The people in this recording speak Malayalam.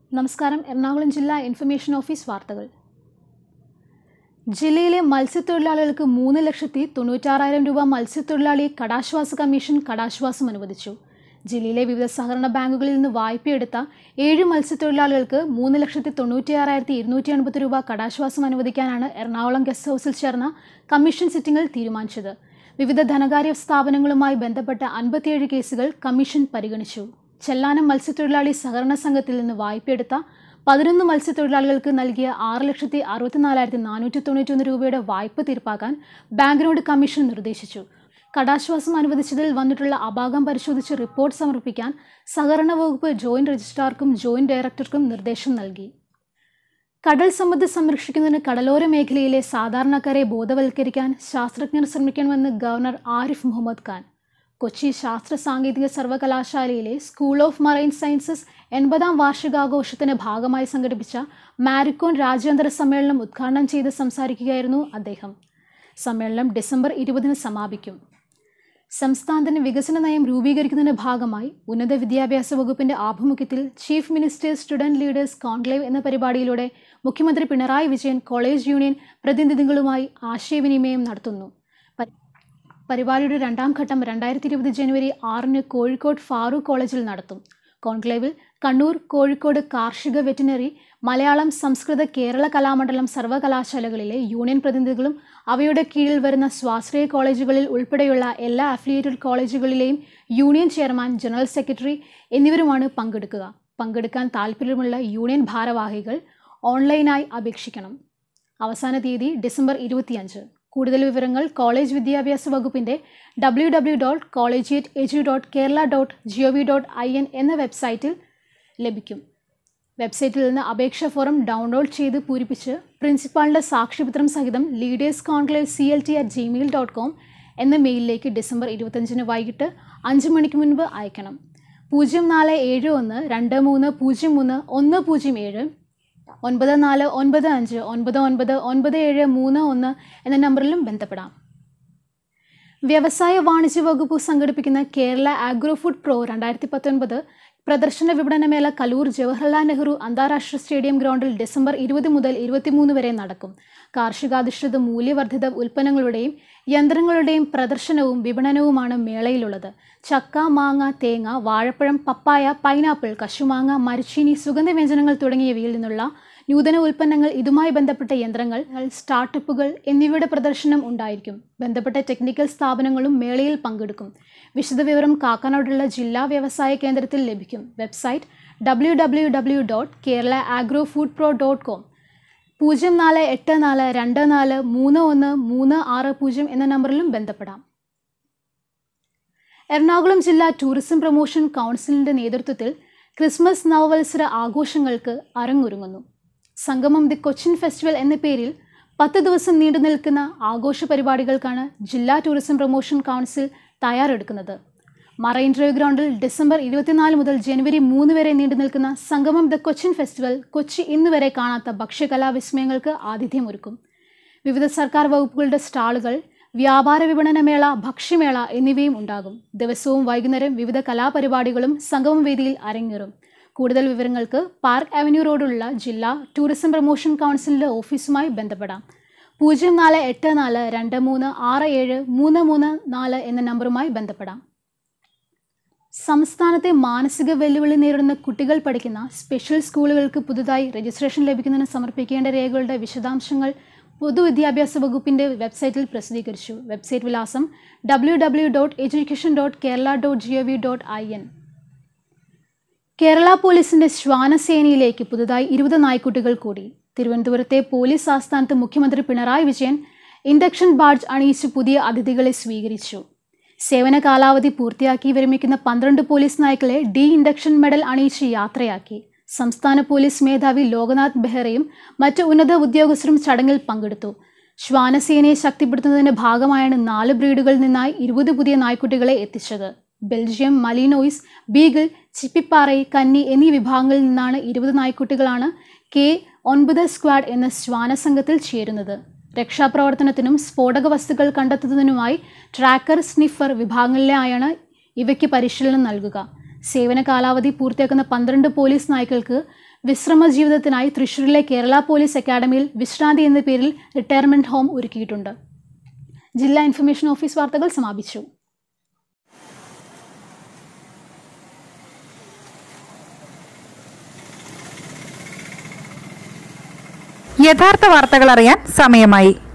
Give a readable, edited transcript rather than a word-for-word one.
നമസ്കാരം. എറണാകുളം ജില്ലാ ഇൻഫർമേഷൻ ഓഫീസ് വാർത്തകൾ. ജില്ലയിലെ മത്സ്യത്തൊഴിലാളികൾക്ക് 3,96,000 രൂപ മത്സ്യത്തൊഴിലാളി കടാശ്വാസ കമ്മീഷൻ കടാശ്വാസം അനുവദിച്ചു. ജില്ലയിലെ വിവിധ സഹകരണ ബാങ്കുകളിൽ നിന്ന് വായ്പയെടുത്ത 7 മത്സ്യത്തൊഴിലാളികൾക്ക് 3,96,280 രൂപ കടാശ്വാസം അനുവദിക്കാനാണ് എറണാകുളം ഗസ്റ്റ് ഹൗസിൽ ചേർന്ന കമ്മീഷൻ സിറ്റിംഗിൽ തീരുമാനിച്ചത്. വിവിധ ധനകാര്യ സ്ഥാപനങ്ങളുമായി ബന്ധപ്പെട്ട 57 കേസുകൾ കമ്മീഷൻ പരിഗണിച്ചു. ചെല്ലാനം മത്സ്യത്തൊഴിലാളി സഹകരണ സംഘത്തിൽ നിന്ന് വായ്പയെടുത്ത 11 മത്സ്യത്തൊഴിലാളികൾക്ക് നൽകിയ 6,64,491 രൂപയുടെ വായ്പ തീർപ്പാക്കാൻ ബാങ്കിനോട് കമ്മീഷൻ നിർദ്ദേശിച്ചു. കടാശ്വാസം അനുവദിച്ചതിൽ വന്നിട്ടുള്ള അപാകം പരിശോധിച്ച് റിപ്പോർട്ട് സമർപ്പിക്കാൻ സഹകരണ വകുപ്പ് ജോയിന്റ് രജിസ്ട്രാർക്കും ജോയിന്റ് ഡയറക്ടർക്കും നിർദ്ദേശം നൽകി. കടൽ സമ്പത്ത് സംരക്ഷിക്കുന്നതിന് കടലോര മേഖലയിലെ സാധാരണക്കാരെ ബോധവൽക്കരിക്കാൻ ശാസ്ത്രജ്ഞർ ശ്രമിക്കണമെന്ന് ഗവർണർ ആരിഫ് മുഹമ്മദ് ഖാൻ. കൊച്ചി ശാസ്ത്ര സാങ്കേതിക സർവകലാശാലയിലെ സ്കൂൾ ഓഫ് മറൈൻ സയൻസസ് 80ാം വാർഷികാഘോഷത്തിന്റെ ഭാഗമായി സംഘടിപ്പിച്ച മാരിക്കോൺ രാജ്യാന്തര സമ്മേളനം ഉദ്ഘാടനം ചെയ്ത് സംസാരിക്കുകയായിരുന്നു അദ്ദേഹം. സമ്മേളനം ഡിസംബർ 20 സമാപിക്കും. സംസ്ഥാനത്തിന് വികസന നയം രൂപീകരിക്കുന്നതിന്റെ ഭാഗമായി ഉന്നത വിദ്യാഭ്യാസ വകുപ്പിന്റെ ആഭിമുഖ്യത്തിൽ chief minister's student leaders conclave എന്ന പരിപാടിയിലൂടെ മുഖ്യമന്ത്രി പിണറായി വിജയൻ കോളേജ് യൂണിയൻ പ്രതിനിധികളുമായി ആശയവിനിമയം നടത്തുന്നു. പരിപാടിയുടെ 2ാം ഘട്ടം 2020 ജനുവരി 6 കോഴിക്കോട് ഫാറൂഖ് കോളേജിൽ നടത്തും. കോൺക്ലേവിൽ കണ്ണൂർ, കോഴിക്കോട് കാർഷിക, വെറ്റിനറി, മലയാളം, സംസ്കൃത, കേരള കലാമണ്ഡലം സർവകലാശാലകളിലെ യൂണിയൻ പ്രതിനിധികളും അവയുടെ കീഴിൽ വരുന്ന സ്വാശ്രയ കോളേജുകളിൽ ഉൾപ്പെടെയുള്ള എല്ലാ അഫിലിയേറ്റഡ് കോളേജുകളിലെയും യൂണിയൻ ചെയർമാൻ, ജനറൽ സെക്രട്ടറി എന്നിവരുമാണ് പങ്കെടുക്കുക. പങ്കെടുക്കാൻ താൽപ്പര്യമുള്ള യൂണിയൻ ഭാരവാഹികൾ ഓൺലൈനായി അപേക്ഷിക്കണം. അവസാന തീയതി ഡിസംബർ 25. കൂടുതൽ വിവരങ്ങൾ കോളേജ് വിദ്യാഭ്യാസ വകുപ്പിന്റെ www.collegiateedu.kerala.gov.in എന്ന വെബ്സൈറ്റിൽ ലഭിക്കും. വെബ്സൈറ്റിൽ നിന്ന് അപേക്ഷാ ഫോറം ഡൗൺലോഡ് ചെയ്ത് പൂരിപ്പിച്ച് പ്രിൻസിപ്പാളിൻ്റെ സാക്ഷ്യപത്രം സഹിതം leadersconclave.clt@gmail.com എന്ന മെയിലിലേക്ക് ഡിസംബർ 25 വൈകിട്ട് 5 മണിക്ക് മുൻപ് അയക്കണം. 0471230107 9495999731 എന്ന നമ്പറിലും ബന്ധപ്പെടാം. വ്യവസായ വാണിജ്യ വകുപ്പ് സംഘടിപ്പിക്കുന്ന കേരള ആഗ്രോ ഫുഡ് പ്രോ 2019 പ്രദർശന വിപണനമേള കലൂർ ജവഹർലാൽ നെഹ്റു അന്താരാഷ്ട്ര സ്റ്റേഡിയം ഗ്രൗണ്ടിൽ ഡിസംബർ 20 മുതൽ 23 വരെ നടക്കും. കാർഷികാധിഷ്ഠിത മൂല്യവർദ്ധിത ഉൽപ്പന്നങ്ങളുടെയും യന്ത്രങ്ങളുടെയും പ്രദർശനവും വിപണനവുമാണ് മേളയിലുള്ളത്. ചക്ക, മാങ്ങ, തേങ്ങ, വാഴപ്പഴം, പപ്പായ, പൈനാപ്പിൾ, കശുമാങ്ങ, മരിച്ചീനി, സുഗന്ധവ്യഞ്ജനങ്ങൾ തുടങ്ങിയവയിൽ നിന്നുള്ള നൂതന ഉൽപ്പന്നങ്ങൾ, ഇതുമായി ബന്ധപ്പെട്ട യന്ത്രങ്ങൾ, സ്റ്റാർട്ടപ്പുകൾ എന്നിവയുടെ പ്രദർശനം ഉണ്ടായിരിക്കും. ബന്ധപ്പെട്ട ടെക്നിക്കൽ സ്ഥാപനങ്ങളും മേളയിൽ പങ്കെടുക്കും. വിശദവിവരം കാക്കനാടുള്ള ജില്ലാ വ്യവസായ കേന്ദ്രത്തിൽ ലഭിക്കും. വെബ്സൈറ്റ് www.keralaagrofoodpro.com 0484243160 എന്ന നമ്പറിലും ബന്ധപ്പെടാം. എറണാകുളം ജില്ലാ ടൂറിസം പ്രൊമോഷൻ കൗൺസിലിന്റെ നേതൃത്വത്തിൽ ക്രിസ്മസ് നവവത്സര ആഘോഷങ്ങൾക്ക് അരങ്ങൊരുങ്ങുന്നു. സംഗമം ദി കൊച്ചിൻ ഫെസ്റ്റിവൽ എന്ന പേരിൽ 10 ദിവസം നീണ്ടു നിൽക്കുന്ന ആഘോഷ പരിപാടികൾക്കാണ് ജില്ലാ ടൂറിസം പ്രൊമോഷൻ കൗൺസിൽ തയ്യാറെടുക്കുന്നത്. മറൈൻ ഡ്രൈവ് ഗ്രൗണ്ടിൽ ഡിസംബർ 24 മുതൽ ജനുവരി 3 വരെ നീണ്ടു നിൽക്കുന്ന സംഗമം ദ കൊച്ചിൻ ഫെസ്റ്റിവൽ കൊച്ചി ഇന്നുവരെ കാണാത്ത ഭക്ഷ്യകലാവിസ്മയങ്ങൾക്ക് ആതിഥ്യമൊരുക്കും. വിവിധ സർക്കാർ വകുപ്പുകളുടെ സ്റ്റാളുകൾ, വ്യാപാര വിപണനമേള, ഭക്ഷ്യമേള എന്നിവയും ഉണ്ടാകും. ദിവസവും വൈകുന്നേരം വിവിധ കലാപരിപാടികളും സംഗമം വേദിയിൽ അരങ്ങേറും. കൂടുതൽ വിവരങ്ങൾക്ക് പാർക്ക് അവന്യൂ റോഡുള്ള ജില്ലാ ടൂറിസം പ്രൊമോഷൻ കൗൺസിലിൻ്റെ ഓഫീസുമായി ബന്ധപ്പെടാം. 0484236734 എന്ന നമ്പറുമായി ബന്ധപ്പെടാം. സംസ്ഥാനത്തെ മാനസിക വെല്ലുവിളി നേരിടുന്ന കുട്ടികൾ പഠിക്കുന്ന സ്പെഷ്യൽ സ്കൂളുകൾക്ക് പുതുതായി രജിസ്ട്രേഷൻ ലഭിക്കുന്നതിന് സമർപ്പിക്കേണ്ട രേഖകളുടെ വിശദാംശങ്ങൾ പൊതുവിദ്യാഭ്യാസ വകുപ്പിന്റെ വെബ്സൈറ്റിൽ പ്രസിദ്ധീകരിച്ചു. വെബ്സൈറ്റ് വിലാസം www.education.kerala.gov.in. കേരള പോലീസിന്റെ ശ്വാനസേനയിലേക്ക് പുതുതായി 20 നായ്ക്കുട്ടികൾ കൂടി. തിരുവനന്തപുരത്തെ പോലീസ് ആസ്ഥാനത്ത് മുഖ്യമന്ത്രി പിണറായി വിജയൻ ഇൻഡക്ഷൻ ബാഡ്ജ് അണിയിച്ച് പുതിയ അതിഥികളെ സ്വീകരിച്ചു. സേവന കാലാവധി പൂർത്തിയാക്കി വിരമിക്കുന്ന 12 പോലീസ് നായ്ക്കളെ ഡി ഇൻഡക്ഷൻ മെഡൽ അണിയിച്ച് യാത്രയാക്കി. സംസ്ഥാന പോലീസ് മേധാവി ലോക്നാഥ് ബെഹ്റയും മറ്റ് ഉന്നത ഉദ്യോഗസ്ഥരും ചടങ്ങിൽ പങ്കെടുത്തു. ശ്വാനസേനയെ ശക്തിപ്പെടുത്തുന്നതിന്റെ ഭാഗമായാണ് 4 ബ്രീഡുകളിൽ നിന്നായി 20 പുതിയ നായ്ക്കുട്ടികളെ എത്തിച്ചത്. ബെൽജിയം, മലീനോയിസ്, ബീഗിൾ, ചിപ്പിപ്പാറൈ, കന്നി എന്നീ വിഭാഗങ്ങളിൽ നിന്നാണ് 20 നായ്ക്കുട്ടികളാണ് K9 സ്ക്വാഡ് എന്ന ശ്വാനസംഘത്തിൽ ചേരുന്നത്. രക്ഷാപ്രവർത്തനത്തിനും സ്ഫോടക വസ്തുക്കൾ കണ്ടെത്തുന്നതിനുമായി ട്രാക്കർ, സ്നിഫർ വിഭാഗങ്ങളിലായാണ് ഇവയ്ക്ക് പരിശീലനം നൽകുക. സേവന കാലാവധി പൂർത്തിയാക്കുന്ന 12 പോലീസ് നായ്ക്കൾക്ക് വിശ്രമ ജീവിതത്തിനായി തൃശ്ശൂരിലെ കേരള പോലീസ് അക്കാദമിയിൽ വിശ്രാന്തി എന്ന പേരിൽ റിട്ടയർമെന്റ് ഹോം ഒരുക്കിയിട്ടുണ്ട്. ജില്ലാ ഇൻഫർമേഷൻ ഓഫീസ് വാർത്തകൾ സമാപിച്ചു. യഥാർത്ഥ വാർത്തകൾ അറിയാൻ സമയമായി.